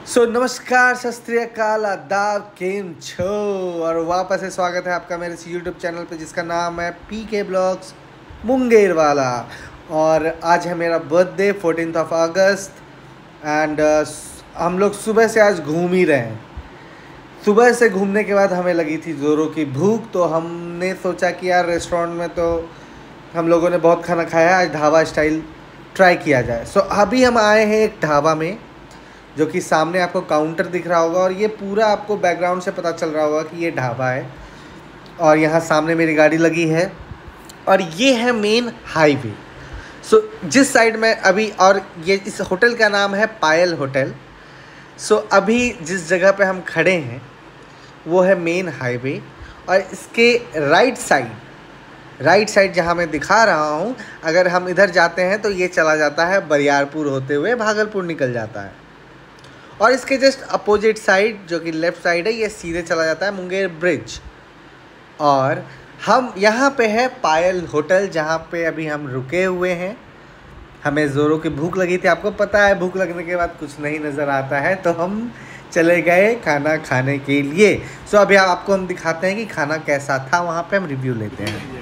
नमस्कार, सत श्री अकाल, आदाब, केम छो और वापस से स्वागत है आपका मेरे इस यूट्यूब चैनल पे जिसका नाम है पीके ब्लॉग्स मुंगेर वाला। और आज है मेरा बर्थडे 14 अगस्त एंड हम लोग सुबह से आज घूम ही रहे हैं। सुबह से घूमने के बाद हमें लगी थी ज़ोरों की भूख, तो हमने सोचा कि यार रेस्टोरेंट में तो हम लोगों ने बहुत खाना खाया, आज ढाबा स्टाइल ट्राई किया जाए। अभी हम आए हैं एक ढाबा में जो कि सामने आपको काउंटर दिख रहा होगा और ये पूरा आपको बैकग्राउंड से पता चल रहा होगा कि ये ढाबा है। और यहाँ सामने मेरी गाड़ी लगी है और ये है मेन हाईवे। जिस साइड में अभी, और ये इस होटल का नाम है पायल होटल। अभी जिस जगह पे हम खड़े हैं वो है मेन हाईवे और इसके राइट साइड जहाँ मैं दिखा रहा हूँ, अगर हम इधर जाते हैं तो ये चला जाता है बरियारपुर होते हुए भागलपुर निकल जाता है। और इसके जस्ट अपोजिट साइड जो कि लेफ़्ट साइड है, ये सीधे चला जाता है मुंगेर ब्रिज। और हम यहाँ पे है पायल होटल जहाँ पे अभी हम रुके हुए हैं। हमें ज़ोरों की भूख लगी थी, आपको पता है भूख लगने के बाद कुछ नहीं नज़र आता है, तो हम चले गए खाना खाने के लिए। अभी आपको हम दिखाते हैं कि खाना कैसा था, वहाँ पे हम रिव्यू लेते हैं।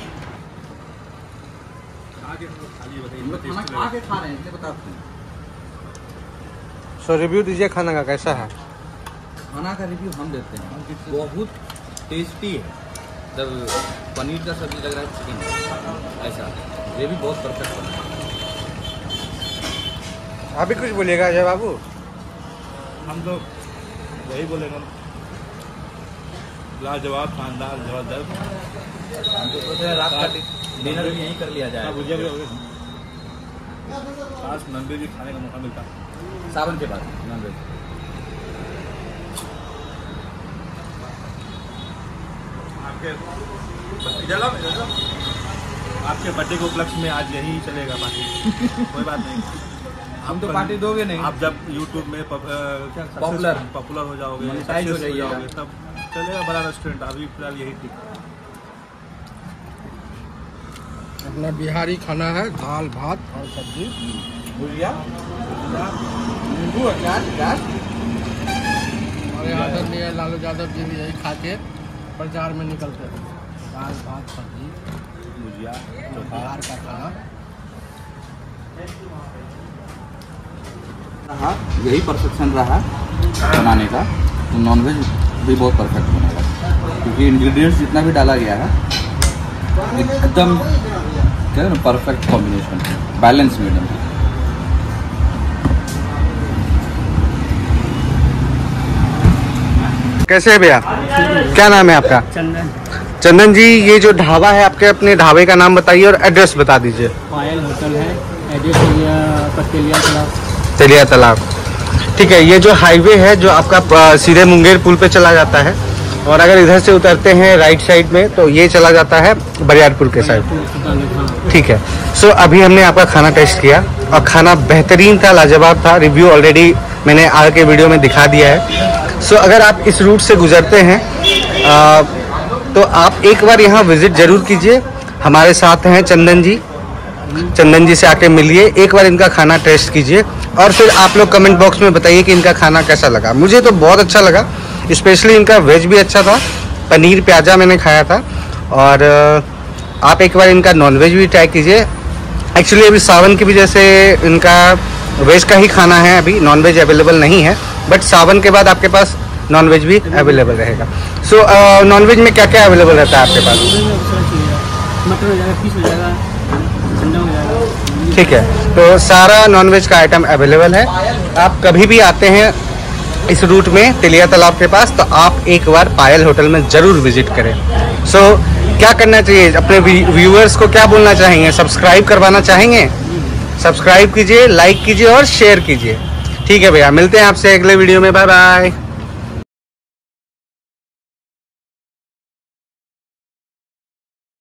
रिव्यू दीजिए खाना का, कैसा है? खाना का रिव्यू हम देते हैं, बहुत टेस्टी है। जब पनीर का सब्जी लग रहा है, चिकन ऐसा, ये भी बहुत परफेक्ट बना है। आप भी कुछ बोलिएगा अजय बाबू? हम तो यही बोलेंगे, लाजवाब, शानदार, जबरदस्त। हम तो सोच रहे रात का डिनर भी यहीं कर लिया जाए। मुझे भी खास नॉनवेज भी खाने का मौका मिलता है सावन के बाद। नॉनवेज आपके बर्थडे के उपलक्ष्य में आज यही चलेगा पार्टी। कोई बात नहीं, हम तो पार्टी दोगे नहीं। आप जब यूट्यूब में पॉपुलर हो जाओगे, मोनेटाइज हो जाओगे, तब चलेगा बड़ा रेस्टोरेंट। अभी फिलहाल यही ठीक है। अपना बिहारी खाना है, दाल भात और सब्जी, भुजिया, नींबू, अचार। हमारे आदरणीय लालू यादव जी भी यही खा के प्रचार में निकलते हैं। दाल भात सब्जी भुजिया, बिहार का खाना। रहा यही परफेक्शन रहा बनाने का, तो नॉनवेज भी बहुत परफेक्ट बनेगा, क्योंकि इंग्रेडिएंट्स जितना भी डाला गया है एकदम क्या है ना, परफेक्ट कॉम्बिनेशन, बैलेंस मीडियम। कैसे है भैया? क्या नाम है आपका? चंदन जी। ये जो ढाबा है, आपके अपने ढाबे का नाम बताइए और एड्रेस बता दीजिए। पायल होटल है, एड्रेस तेलिया तालाब। ठीक है, ये जो हाईवे है जो आपका सीधे मुंगेर पुल पे चला जाता है, और अगर इधर से उतरते हैं राइट साइड में तो ये चला जाता है बरियारपुर के साइड। ठीक है। अभी हमने आपका खाना टेस्ट किया और खाना बेहतरीन था, लाजवाब था। रिव्यू ऑलरेडी मैंने आगे के वीडियो में दिखा दिया है। अगर आप इस रूट से गुजरते हैं तो आप एक बार यहाँ विजिट जरूर कीजिए। हमारे साथ हैं चंदन जी से आके मिलिए, एक बार इनका खाना टेस्ट कीजिए और फिर आप लोग कमेंट बॉक्स में बताइए कि इनका खाना कैसा लगा। मुझे तो बहुत अच्छा लगा, स्पेशली इनका वेज भी अच्छा था, पनीर प्याजा मैंने खाया था। और आप एक बार इनका नॉनवेज भी ट्राई कीजिए। एक्चुअली अभी सावन की वजह से इनका वेज का ही खाना है, अभी नॉनवेज अवेलेबल नहीं है, बट सावन के बाद आपके पास नॉनवेज भी अवेलेबल रहेगा। नॉनवेज में क्या क्या अवेलेबल रहता है आपके पास? मटन हो जाएगा, फिश हो जाएगा, अंडा हो जाएगा। ठीक है, तो सारा नॉनवेज का आइटम अवेलेबल है। आप कभी भी आते हैं इस रूट में तेलिया तालाब के पास तो आप एक बार पायल होटल में ज़रूर विजिट करें। क्या करना चाहिए? अपने व्यूअर्स को क्या बोलना चाहेंगे? सब्सक्राइब करवाना चाहेंगे? सब्सक्राइब कीजिए, लाइक कीजिए और शेयर कीजिए। ठीक है भैया, मिलते हैं आपसे अगले वीडियो में। Bye bye.